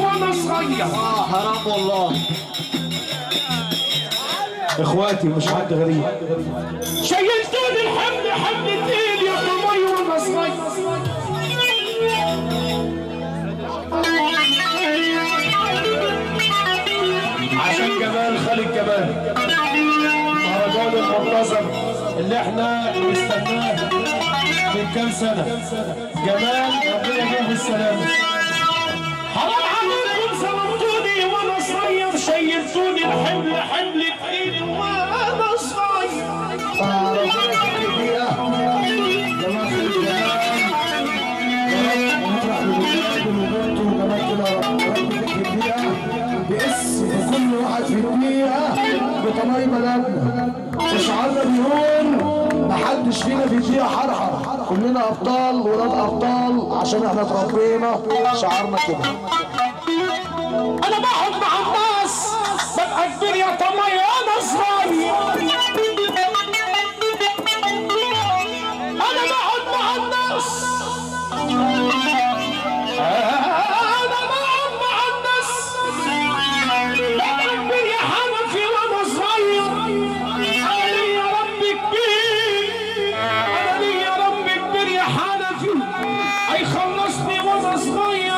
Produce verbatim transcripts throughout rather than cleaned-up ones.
وانا صغير. اه حرام والله. اخواتي مش حد غريب. شيلتوني الحمل حمل تقيل يا طمي وانا صغير. عشان جمال خالد جمال مهرجان المنتظر اللي احنا بنستناه من كام سنه. جمال ربنا يجيبه بالسلامه. حرام عليكم ظلمتوني وانا صغير. شيلتوني الحمل حمل تقيل وانا صغير. اه ربنا يخليك فيها جمال خالد جمال. يا رب ونفرح بولاد وبنته وجمال كده يا رب. يا رب تكتب فيها باسم كل واحد في الدقيقه بطماي بلدنا. وشعارنا بيقول محدش فينا في الدقيقه حرحر، كلنا ابطال ولاد ابطال عشان احنا اتربينا. شعارنا كده. انا بقعد مع الناس ببقى كبير يا طمي وانا صغير. انا بقعد مع الناس انا بقعد مع الناس ببقى كبير يا حنفي وانا صغير. انا لي يا رب كبير. انا لي يا رب كبير يا حنفي هيخلصني وانا صغير.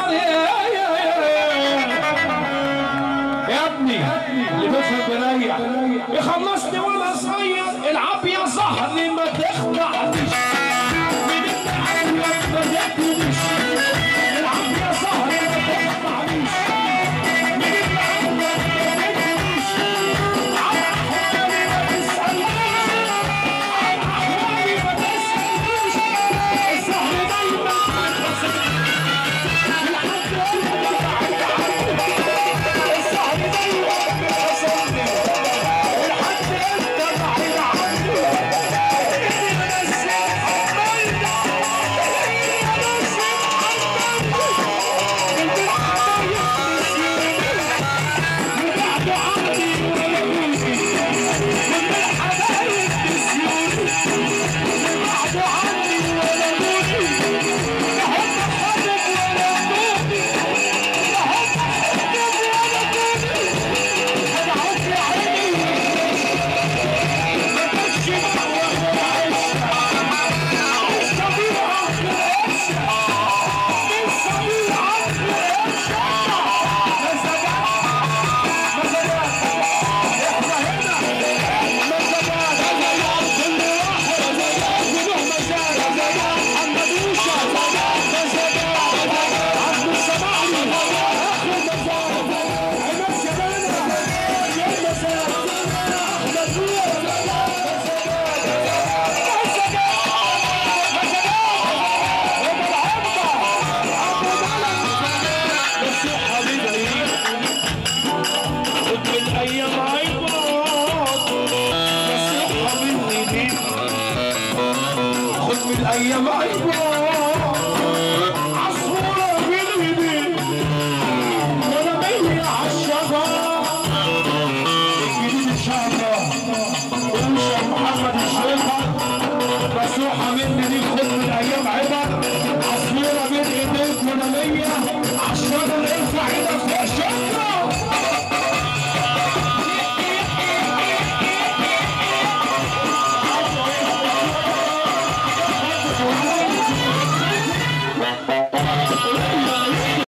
يا ابني اللي بفهم بريح يخلصني وانا صغير. العب يا صاحبي ما تخدعنيش من التعلم ما تاكلنيش. العب يا صاحبي ما تخدعنيش من التعلم ما تاكلنيش. على احوالي ما تسالنيش. على احوالي ما تسالنيش. السهر دايما بيخسرني لحد قلبي بعيد عني. السهر دايما بيخسرني لحد انت بعيد عني. اني منسي حبايبي اني منسي حبايبي قلبي الحبايب نسيوني وبعدوا عني ولقوني. قلبي الحبايب نسيوني وبعدوا عني ولقوني. لا هم حبك ولا دوني. لا هم حبك ولا دوني. خدعوك يا عيني ما كانش دعوة بالعشرة. مش طبيعة بالعشرة. مش طبيعة بالعشرة. مزاجات مزاجات احنا هنا مزاجات. كل واحد وله مزاج. محمدوشة مزاجات. عبد السماعي اخر مزاج. عماد شبانة يا مزاج. احمد نور خد من الايام عبرات. نصيحة مني ليك خد من الايام عبرات.